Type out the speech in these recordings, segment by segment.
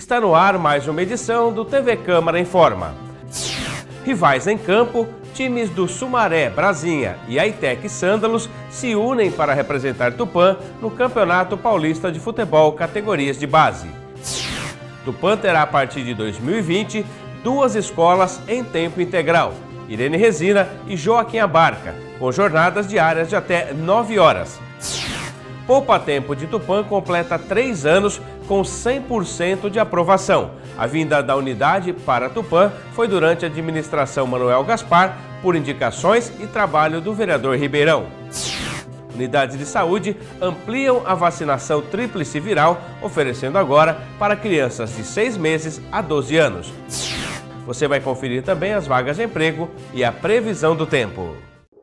Está no ar mais uma edição do TV Câmara Informa. Rivais em campo, times do Sumaré, Brasinha e Aitec Sândalos se unem para representar Tupã no Campeonato Paulista de Futebol categorias de base. Tupã terá a partir de 2020 duas escolas em tempo integral, Irene Resina e Joaquim Abarca, com jornadas diárias de até 9 horas. Poupa Tempo de Tupã completa 3 anos com 100% de aprovação. A vinda da unidade para Tupã foi durante a administração Manuel Gaspar, por indicações e trabalho do vereador Ribeirão. Unidades de saúde ampliam a vacinação tríplice viral, oferecendo agora para crianças de 6 meses a 12 anos. Você vai conferir também as vagas de emprego e a previsão do tempo.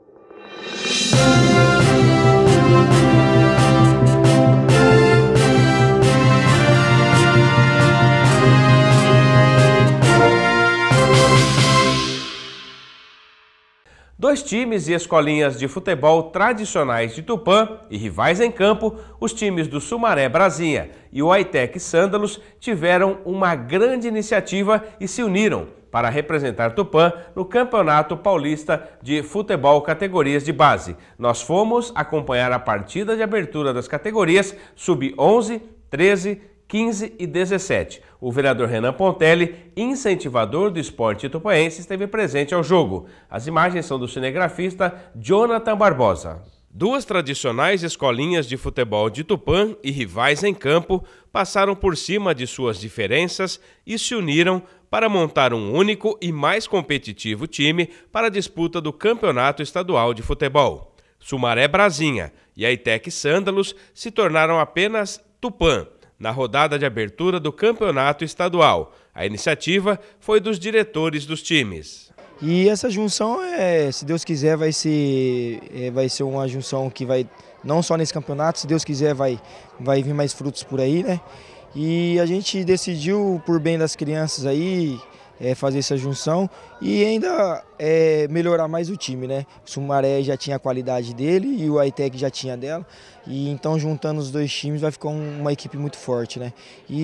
Dois times e escolinhas de futebol tradicionais de Tupã e rivais em campo, os times do Sumaré Brasinha e o Aitec Sândalos tiveram uma grande iniciativa e se uniram para representar Tupã no Campeonato Paulista de Futebol categorias de base. Nós fomos acompanhar a partida de abertura das categorias Sub-11, 13, 15 e 17. O vereador Renan Pontelli, incentivador do esporte tupaense, esteve presente ao jogo. As imagens são do cinegrafista Jonathan Barbosa. Duas tradicionais escolinhas de futebol de Tupã e rivais em campo passaram por cima de suas diferenças e se uniram para montar um único e mais competitivo time para a disputa do Campeonato Estadual de Futebol. Sumaré Brasinha e Aitec Sândalos se tornaram apenas Tupã na rodada de abertura do campeonato estadual. A iniciativa foi dos diretores dos times. E essa junção, se Deus quiser, vai ser uma junção que vai, não só nesse campeonato, se Deus quiser, vai vir mais frutos por aí, né? E a gente decidiu, por bem das crianças aí, fazer essa junção e ainda melhorar mais o time, né? O Sumaré já tinha a qualidade dele e o Aitec já tinha dela. E então, juntando os dois times, vai ficar uma equipe muito forte, né?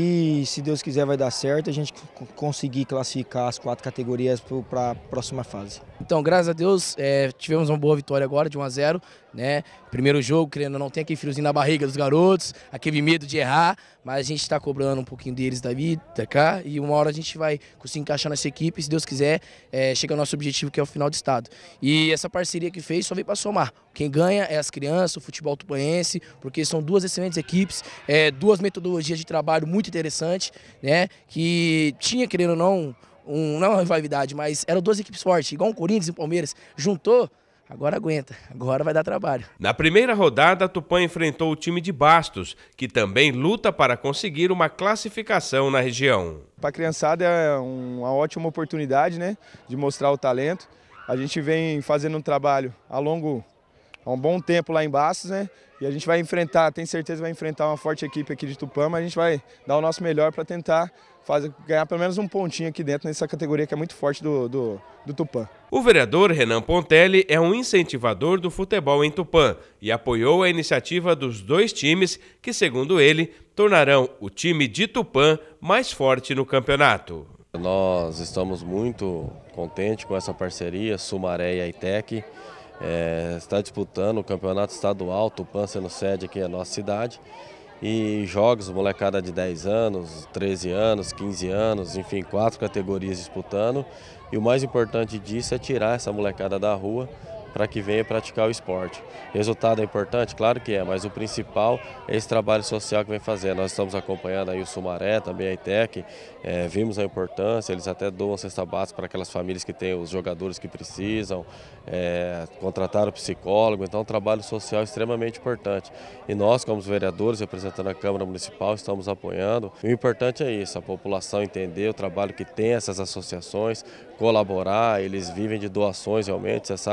E se Deus quiser, vai dar certo a gente conseguir classificar as 4 categorias para a próxima fase. Então, graças a Deus, tivemos uma boa vitória agora de 1-0, né? Primeiro jogo, querendo ou não, tem aquele friozinho na barriga dos garotos, aquele medo de errar, mas a gente está cobrando um pouquinho deles da vida, cá, e uma hora a gente vai conseguir encaixar nessa equipe, se Deus quiser, chega ao nosso objetivo, que é o final de estado. E essa parceria que fez só veio para somar. Quem ganha é as crianças, o futebol tupaense, porque são duas excelentes equipes, duas metodologias de trabalho muito interessantes, né? Que tinha, querendo ou não, não uma rivalidade, mas eram duas equipes fortes, igual o Corinthians e o Palmeiras, juntou. Agora aguenta, agora vai dar trabalho. Na primeira rodada, Tupã enfrentou o time de Bastos, que também luta para conseguir uma classificação na região. Para a criançada é uma ótima oportunidade, né, de mostrar o talento. A gente vem fazendo um trabalho há um bom tempo lá em Bastos, né? E a gente vai enfrentar, tenho certeza vai enfrentar uma forte equipe aqui de Tupã, mas a gente vai dar o nosso melhor para tentar ganhar pelo menos um pontinho aqui dentro nessa categoria que é muito forte do Tupã. O vereador Renan Pontelli é um incentivador do futebol em Tupã e apoiou a iniciativa dos dois times que, segundo ele, tornarão o time de Tupã mais forte no campeonato. Nós estamos muito contentes com essa parceria, Sumaré e Aitec. Está disputando o campeonato estadual, Tupã sendo sede aqui na nossa cidade. E jogos, molecada de 10 anos, 13 anos, 15 anos, enfim, 4 categorias disputando. E o mais importante disso é tirar essa molecada da rua para que venha praticar o esporte. Resultado é importante? Claro que é, mas o principal é esse trabalho social que vem fazendo. Nós estamos acompanhando aí o Sumaré, também a Aitec, vimos a importância, eles até doam cesta básica para aquelas famílias que têm os jogadores que precisam, contrataram psicólogo, então é um trabalho social extremamente importante. E nós, como vereadores, representando a Câmara Municipal, estamos apoiando. E o importante é isso, a população entender o trabalho que tem essas associações, colaborar, eles vivem de doações realmente, você sabe o trabalho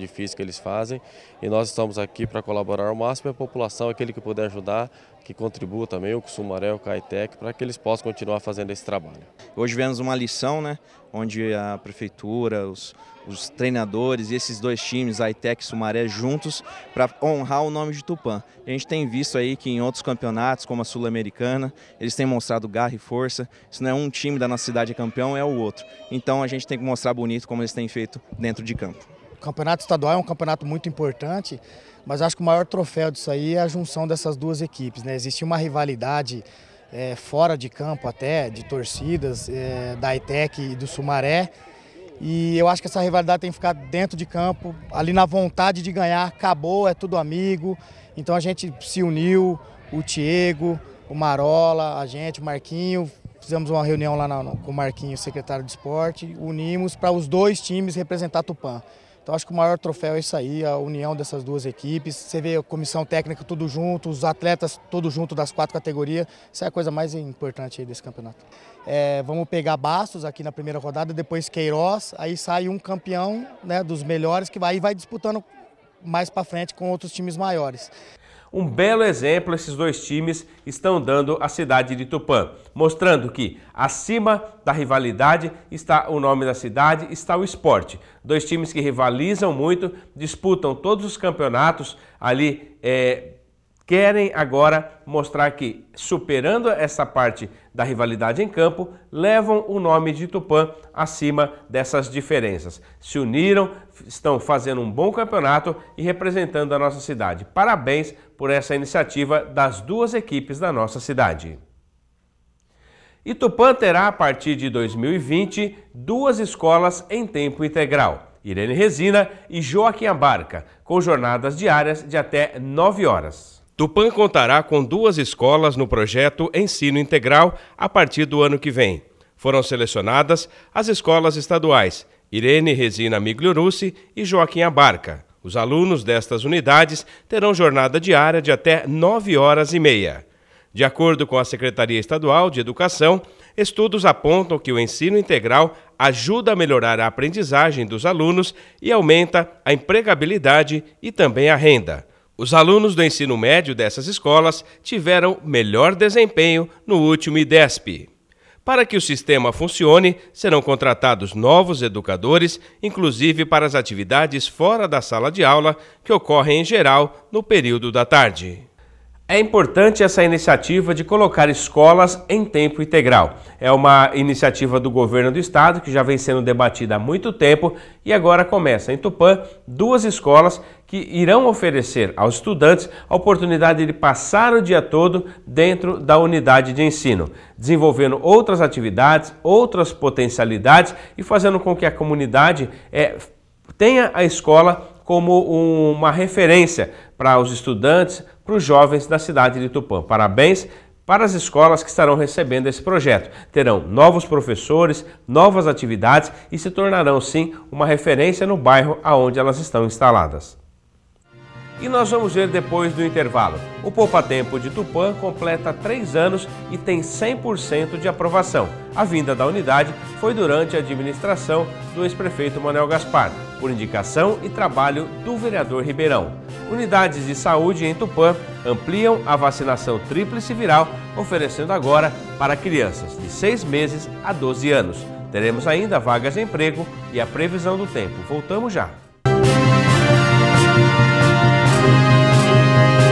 difícil que eles fazem e nós estamos aqui para colaborar ao máximo, e a população, aquele que puder ajudar, que contribua também, o Sumaré, o Caetec, para que eles possam continuar fazendo esse trabalho. Hoje vemos uma lição, né, onde a prefeitura, os treinadores e esses dois times, a Aitec e Sumaré, juntos para honrar o nome de Tupã. A gente tem visto aí que em outros campeonatos, como a Sul-Americana, eles têm mostrado garra e força. Isso não é um time da nossa cidade é campeão, é o outro. Então a gente tem que mostrar bonito como eles têm feito dentro de campo. O campeonato estadual é um campeonato muito importante, mas acho que o maior troféu disso aí é a junção dessas duas equipes, né? Existe uma rivalidade fora de campo até, de torcidas, da Aitec e do Sumaré, e eu acho que essa rivalidade tem que ficar dentro de campo, ali na vontade de ganhar, acabou, é tudo amigo, então a gente se uniu, o Diego, o Marola, a gente, o Marquinho, fizemos uma reunião lá com o Marquinho, secretário de esporte, unimos para os dois times representar Tupã. Então acho que o maior troféu é isso aí, a união dessas duas equipes. Você vê a comissão técnica tudo junto, os atletas todos junto das 4 categorias. Isso é a coisa mais importante aí desse campeonato. Vamos pegar Bastos aqui na primeira rodada, depois Queiroz, aí sai um campeão, né, dos melhores que vai disputando mais para frente com outros times maiores. Um belo exemplo esses dois times estão dando à cidade de Tupã, mostrando que acima da rivalidade está o nome da cidade, está o esporte. Dois times que rivalizam muito, disputam todos os campeonatos ali, querem agora mostrar que, superando essa parte da rivalidade em campo, levam o nome de Tupã acima dessas diferenças. Se uniram, estão fazendo um bom campeonato e representando a nossa cidade. Parabéns por essa iniciativa das duas equipes da nossa cidade. E Tupã terá, a partir de 2020, 2 escolas em tempo integral, Irene Resina e Joaquim Abarca, com jornadas diárias de até 9 horas. Tupã contará com 2 escolas no projeto Ensino Integral a partir do ano que vem. Foram selecionadas as escolas estaduais Irene Resina Migliorucci e Joaquim Abarca. Os alunos destas unidades terão jornada diária de até 9h30. De acordo com a Secretaria Estadual de Educação, estudos apontam que o ensino integral ajuda a melhorar a aprendizagem dos alunos e aumenta a empregabilidade e também a renda. Os alunos do ensino médio dessas escolas tiveram melhor desempenho no último IDESP. Para que o sistema funcione, serão contratados novos educadores, inclusive para as atividades fora da sala de aula, que ocorrem em geral no período da tarde. É importante essa iniciativa de colocar escolas em tempo integral. É uma iniciativa do governo do estado que já vem sendo debatida há muito tempo e agora começa em Tupã 2 escolas que irão oferecer aos estudantes a oportunidade de passar o dia todo dentro da unidade de ensino, desenvolvendo outras atividades, outras potencialidades e fazendo com que a comunidade tenha a escola como uma referência para os estudantes, para os jovens da cidade de Tupã. Parabéns para as escolas que estarão recebendo esse projeto. Terão novos professores, novas atividades e se tornarão, sim, uma referência no bairro onde elas estão instaladas. E nós vamos ver depois do intervalo. O Poupa Tempo de Tupã completa 3 anos e tem 100% de aprovação. A vinda da unidade foi durante a administração do ex-prefeito Manuel Gaspar, por indicação e trabalho do vereador Ribeirão. Unidades de saúde em Tupã ampliam a vacinação tríplice viral, oferecendo agora para crianças de 6 meses a 12 anos. Teremos ainda vagas de emprego e a previsão do tempo. Voltamos já.